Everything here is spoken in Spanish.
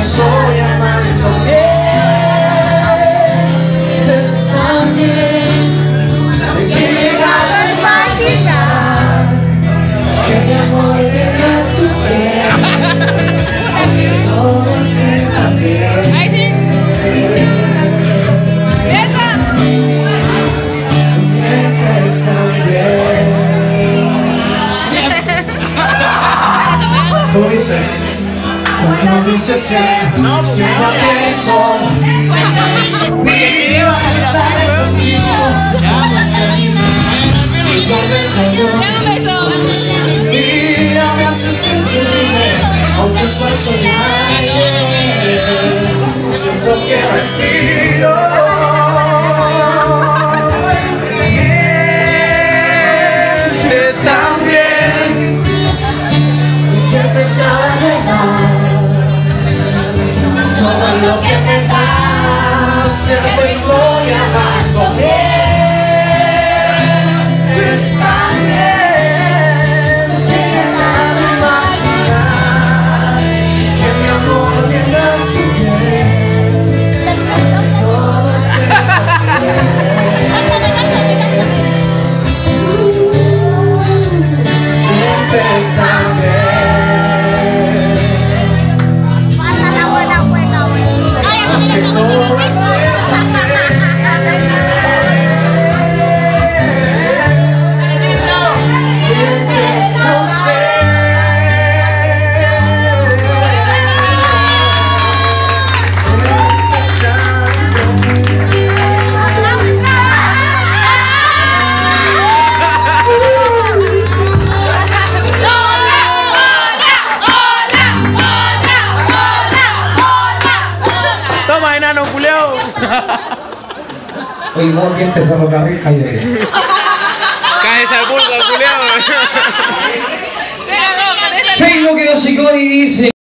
estoy amando de sangre. ¿De qué llegar a imaginar que mi amor viene a tu piel? Aunque todo sea bien. Tú dices, cuando dices siento que soy, cuando dices que vas a estar conmigo, y por dentro mentira me hace sentirme, aunque soy soñante, siento que respiro. Todo lo que me das, siempre estoy amando bien. Está bien, déjame imaginar que mi amor viene a su piel. Todo está bien. Empezando. Toma, enano, culeado. Oye, vos que este ferrocarril. Ay, Caes al bulto, culeado. Facebook quedó psicólogo y dice.